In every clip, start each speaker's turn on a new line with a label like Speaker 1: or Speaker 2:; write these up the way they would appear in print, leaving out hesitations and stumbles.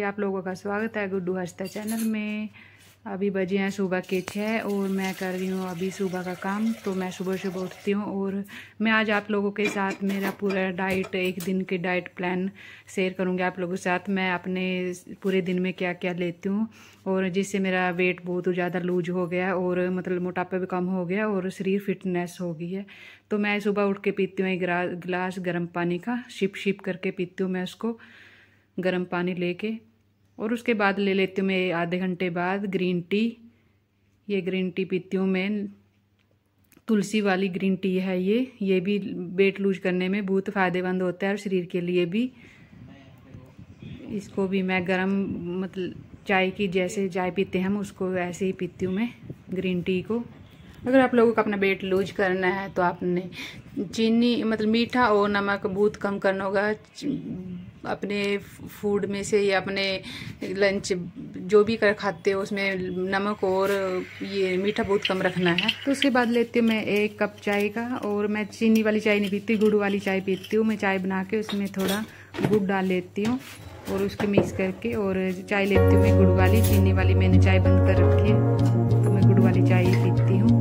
Speaker 1: आप लोगों का स्वागत है गुड्डू हंसता चैनल में। अभी बजे हैं सुबह के 6 और मैं कर रही हूँ अभी सुबह का काम। तो मैं सुबह सुबह उठती हूँ और मैं आज आप लोगों के साथ मेरा पूरा डाइट, एक दिन के डाइट प्लान शेयर करूँगी आप लोगों के साथ। मैं अपने पूरे दिन में क्या क्या लेती हूँ और जिससे मेरा वेट बहुत ज़्यादा लूज हो गया और मतलब मोटापा भी कम हो गया और शरीर फिटनेस हो गई है। तो मैं सुबह उठ के पीती हूँ एक गिलास गर्म पानी का, शिप करके पीती हूँ मैं उसको, गर्म पानी लेके। और उसके बाद ले लेती हूँ मैं आधे घंटे बाद ग्रीन टी। ये ग्रीन टी पीती हूँ मैं, तुलसी वाली ग्रीन टी है ये भी वेट लूज करने में बहुत फ़ायदेमंद होता है और शरीर के लिए भी। इसको भी मैं गरम, मतलब चाय की जैसे चाय पीते हैं हम, उसको ऐसे ही पीती हूँ मैं ग्रीन टी को। अगर आप लोगों को अपना वेट लूज करना है तो आपने चीनी, मतलब मीठा और नमक बहुत कम करना होगा अपने फूड में से, या अपने लंच जो भी कर खाते हो उसमें नमक और ये मीठा बहुत कम रखना है। तो उसके बाद लेती हूँ मैं 1 कप चाय का, और मैं चीनी वाली चाय नहीं पीती, गुड़ वाली चाय पीती हूँ। मैं चाय बना के उसमें थोड़ा गुड़ डाल लेती हूँ और उसके मिक्स करके और चाय लेती हूँ मैं गुड़ वाली। चीनी वाली मैंने चाय बंद कर रखी है तो मैं गुड़ वाली चाय ही पीती हूँ।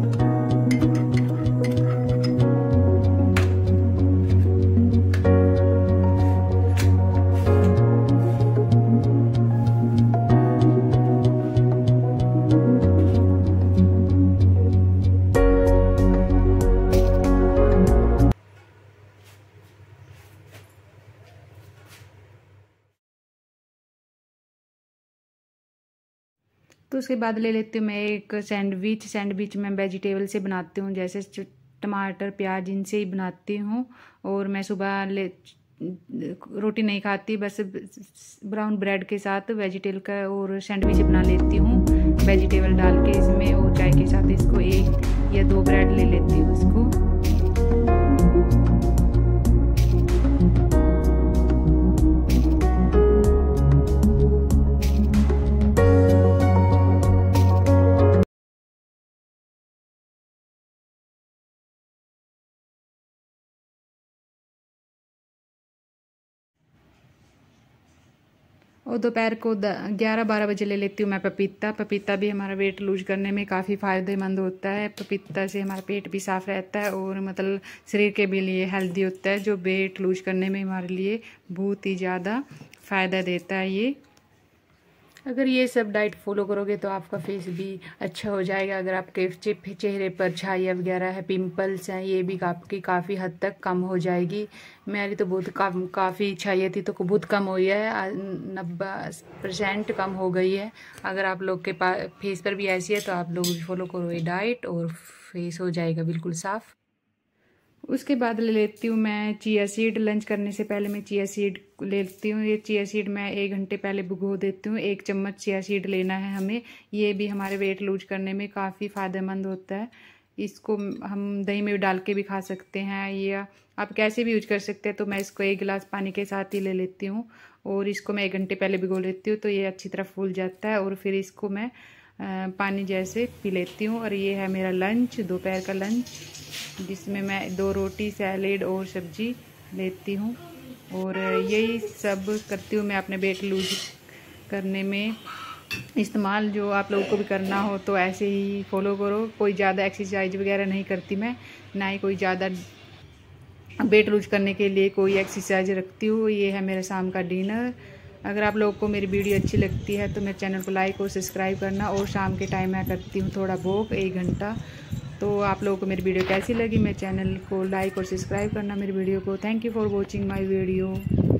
Speaker 1: तो उसके बाद ले लेती हूँ मैं एक सैंडविच मैं वेजिटेबल से बनाती हूँ, जैसे टमाटर प्याज इनसे ही बनाती हूँ। और मैं सुबह रोटी नहीं खाती, बस ब्राउन ब्रेड के साथ वेजिटेबल का और सैंडविच बना लेती हूँ वेजिटेबल डाल के इसमें, और चाय के साथ इसको 1 या 2 ब्रेड ले लेती हूँ इसको। और दोपहर को 11-12 बजे ले लेती हूँ मैं पपीता भी हमारा वेट लूज करने में काफ़ी फ़ायदेमंद होता है। पपीता से हमारा पेट भी साफ़ रहता है और मतलब शरीर के भी लिए हेल्दी होता है, जो वेट लूज करने में हमारे लिए बहुत ही ज़्यादा फ़ायदा देता है ये। अगर ये सब डाइट फॉलो करोगे तो आपका फेस भी अच्छा हो जाएगा। अगर आपके चेहरे पर छाया वगैरह है, पिंपल्स हैं, ये भी आपकी काफ़ी हद तक कम हो जाएगी। मेरी तो बहुत काफ़ी छाया थी तो बहुत कम हुई है, 90% कम हो गई है। अगर आप लोग के पास फेस पर भी ऐसी है तो आप लोग फॉलो करो ये डाइट और फेस हो जाएगा बिल्कुल साफ़। उसके बाद ले लेती हूँ मैं चिया सीड। लंच करने से पहले मैं चिया सीड लेती हूँ। ये चिया सीड मैं 1 घंटे पहले भिगो देती हूँ। 1 चम्मच चिया सीड लेना है हमें। ये भी हमारे वेट लूज करने में काफ़ी फ़ायदेमंद होता है। इसको हम दही में डाल के भी खा सकते हैं या आप कैसे भी यूज कर सकते हैं। तो मैं इसको 1 गिलास पानी के साथ ही ले लेती हूँ और इसको मैं 1 घंटे पहले भिगो लेती हूँ तो ये अच्छी तरह फूल जाता है और फिर इसको मैं पानी जैसे पी लेती हूँ। और ये है मेरा लंच, दोपहर का लंच, जिसमें मैं 2 रोटी, सैलेड और सब्जी लेती हूँ। और यही सब करती हूँ मैं अपने वेट लूज करने में इस्तेमाल। जो आप लोगों को भी करना हो तो ऐसे ही फॉलो करो। कोई ज़्यादा एक्सरसाइज वगैरह नहीं करती मैं, ना ही कोई ज़्यादा वेट लूज करने के लिए कोई एक्सरसाइज रखती हूँ। ये है मेरा शाम का डिनर। अगर आप लोगों को मेरी वीडियो अच्छी लगती है तो मेरे चैनल को लाइक और सब्सक्राइब करना। और शाम के टाइम मैं करती हूँ थोड़ा वॉक 1 घंटा। तो आप लोगों को मेरी वीडियो कैसी लगी, मेरे चैनल को लाइक और सब्सक्राइब करना मेरी वीडियो को। Thank you for watching my video.